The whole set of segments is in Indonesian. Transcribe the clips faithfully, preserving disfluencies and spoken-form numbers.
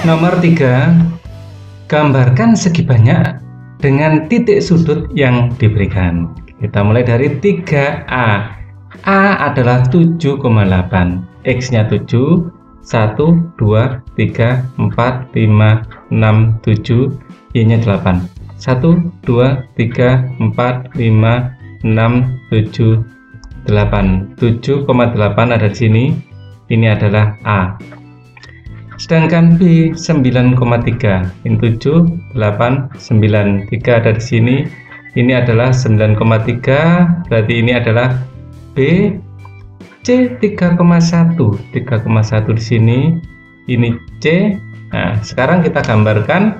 Nomor tiga, gambarkan segi banyak dengan titik sudut yang diberikan. Kita mulai dari tiga A. A adalah tujuh koma delapan, X-nya tujuh, satu, dua, tiga, empat, lima, enam, tujuh, Y-nya delapan. satu, dua, tiga, empat, lima, enam, tujuh, delapan. tujuh koma delapan ada di sini. Ini adalah A. Sedangkan B sembilan koma tiga. Ini tujuh, delapan, sembilan. tiga ada di sini. Ini adalah sembilan koma tiga. Berarti ini adalah B. C tiga koma satu. tiga koma satu di sini. Ini C. Nah, sekarang kita gambarkan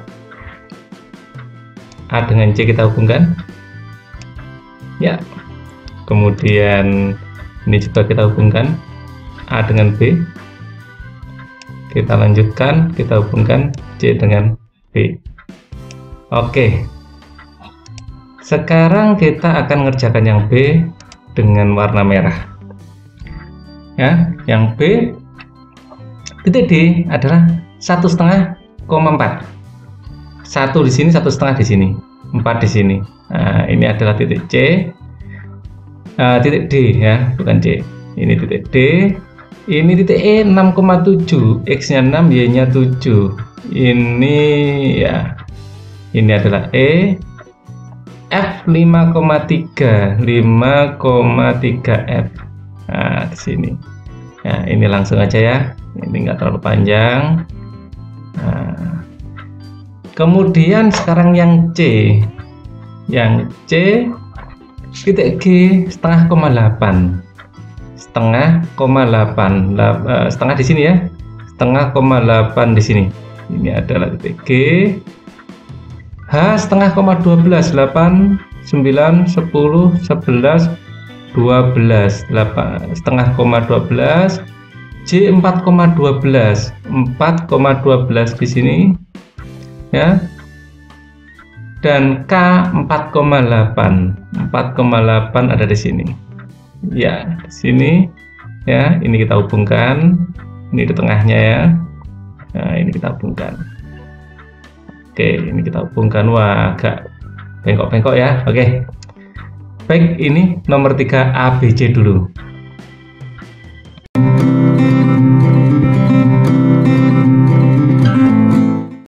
A dengan C, kita hubungkan. Ya. Kemudian ini juga kita hubungkan A dengan B. Kita lanjutkan, kita hubungkan C dengan B. Oke. Sekarang kita akan mengerjakan yang B dengan warna merah. Ya, yang B titik D adalah satu setengah koma empat. Satu di sini, satu setengah di sini, empat di sini. Nah, ini adalah titik C, uh, titik D ya, bukan C. Ini titik D. Ini titik E enam koma tujuh, X-nya enam, Y-nya tujuh. Ini ya. Ini adalah E. F lima koma tiga, lima koma tiga F. Nah, di sini. Nah, ini langsung aja ya. Ini enggak terlalu panjang. Nah. Kemudian sekarang yang C. Yang C titik G setengah koma delapan. Setengah koma delapan, uh, setengah di sini ya, setengah koma delapan di sini. Ini adalah titik G. H setengah koma dua belas, delapan, sembilan, sepuluh, sebelas, dua belas, delapan setengah koma dua belas. J empat koma dua belas, empat koma dua belas di sini ya. Dan K empat koma delapan, empat koma delapan ada di sini. Ya, di sini ya, ini kita hubungkan, ini di tengahnya ya. Nah, ini kita hubungkan. Oke, ini kita hubungkan. Wah, agak bengkok-bengkok ya. Oke. Baik, ini nomor tiga A B C dulu.